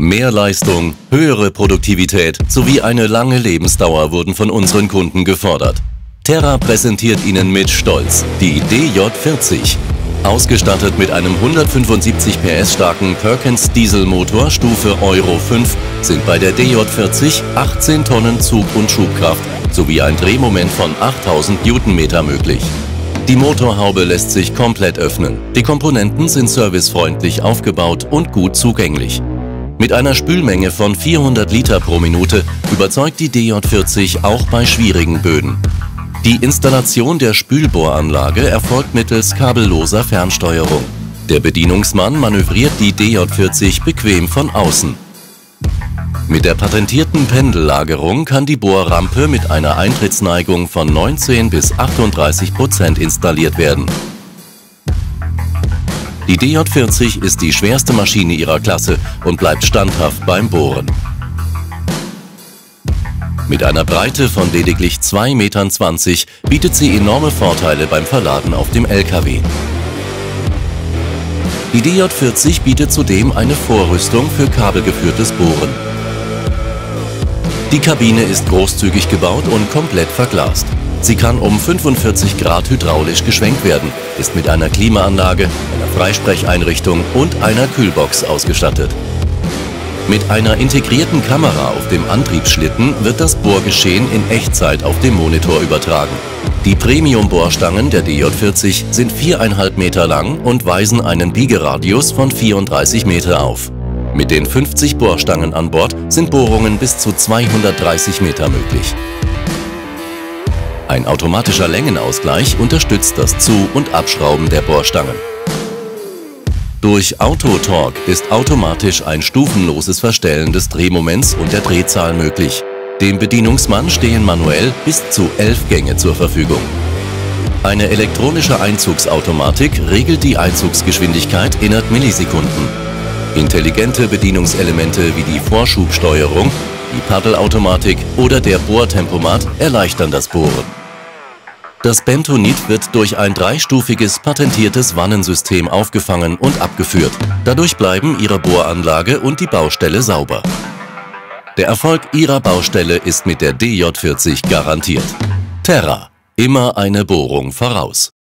Mehr Leistung, höhere Produktivität sowie eine lange Lebensdauer wurden von unseren Kunden gefordert. Terra präsentiert Ihnen mit Stolz die DJ40. Ausgestattet mit einem 175 PS starken Perkins Dieselmotor Stufe Euro 5 sind bei der DJ40 18 Tonnen Zug- und Schubkraft sowie ein Drehmoment von 8000 Newtonmeter möglich. Die Motorhaube lässt sich komplett öffnen. Die Komponenten sind servicefreundlich aufgebaut und gut zugänglich. Mit einer Spülmenge von 400 Liter pro Minute überzeugt die DJ40 auch bei schwierigen Böden. Die Installation der Spülbohranlage erfolgt mittels kabelloser Fernsteuerung. Der Bedienungsmann manövriert die DJ40 bequem von außen. Mit der patentierten Pendellagerung kann die Bohrrampe mit einer Eintrittsneigung von 19 bis 38% installiert werden. Die DJ40 ist die schwerste Maschine ihrer Klasse und bleibt standhaft beim Bohren. Mit einer Breite von lediglich 2,20 Metern bietet sie enorme Vorteile beim Verladen auf dem LKW. Die DJ40 bietet zudem eine Vorrüstung für kabelgeführtes Bohren. Die Kabine ist großzügig gebaut und komplett verglast. Sie kann um 45 Grad hydraulisch geschwenkt werden, ist mit einer Klimaanlage, einer Freisprecheinrichtung und einer Kühlbox ausgestattet. Mit einer integrierten Kamera auf dem Antriebsschlitten wird das Bohrgeschehen in Echtzeit auf dem Monitor übertragen. Die Premium-Bohrstangen der DJ40 sind 4,5 Meter lang und weisen einen Biegeradius von 34 Meter auf. Mit den 50 Bohrstangen an Bord sind Bohrungen bis zu 230 Meter möglich. Ein automatischer Längenausgleich unterstützt das Zu- und Abschrauben der Bohrstangen. Durch Auto-Torque ist automatisch ein stufenloses Verstellen des Drehmoments und der Drehzahl möglich. Dem Bedienungsmann stehen manuell bis zu 11 Gänge zur Verfügung. Eine elektronische Einzugsautomatik regelt die Einzugsgeschwindigkeit innerhalb Millisekunden. Intelligente Bedienungselemente wie die Vorschubsteuerung, die Paddelautomatik oder der Bohrtempomat erleichtern das Bohren. Das Bentonit wird durch ein dreistufiges patentiertes Wannensystem aufgefangen und abgeführt. Dadurch bleiben Ihre Bohranlage und die Baustelle sauber. Der Erfolg Ihrer Baustelle ist mit der DJ40 garantiert. Terra, immer eine Bohrung voraus.